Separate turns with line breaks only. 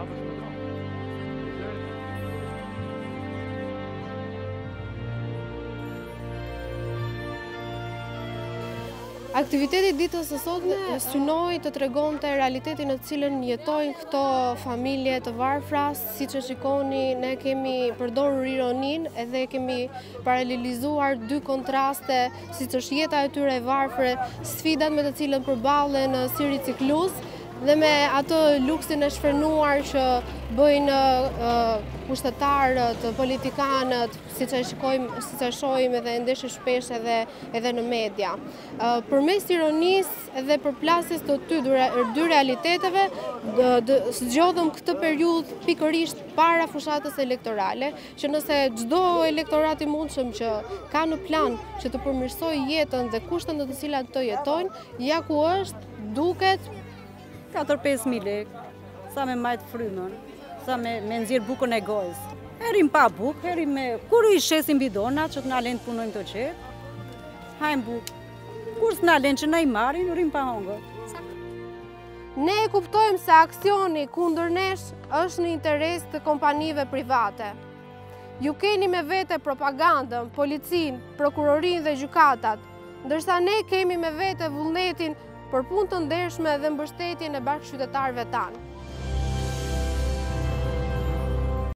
Aktiviteti ditës së sotme synoi të tregonte realitetin në të cilën jetojnë këto familje të varfra. Siç e shikoni, ne kemi përdorur ironinë edhe kemi paralelizuar dy kontraste, siç është jeta e tyre e varfër, sfidat me të cilën përballen si ricikluz dhe me atë luksin e shfrenuar që bëjnë pushtetarët, politikanët, siç e shohim edhe ndeshë shpesh edhe në media. Përmes ironisë dhe përplasjes të dy realiteteve, zgjodhëm këtë periudhë pikërisht para fushatës elektorale, që nëse çdo elektorat i mundshëm që ka në plan që të përmirësojë jetën dhe kushtet në të cilat të jetojnë, ja ku është, duket
4-5.000 lekë, sa me majtë frymën, sa me nxjerr bukën e gojës. Herim pa bukë, herim me... Kur i shesim bidonat që të na lejnë të punojmë të qetë, hajmë bukë. Kur s'na lejnë që na i marrin, rrim pa hongër.
Ne e kuptojmë se aksioni kundër nesh është në interes të kompanive private. Ju keni me vete propagandën, policinë, prokurorinë dhe gjykatat, ndërsa ne kemi me vete vullnetin për punë të ndershme dhe mbështetjen e bashkëqytetarëve tanë.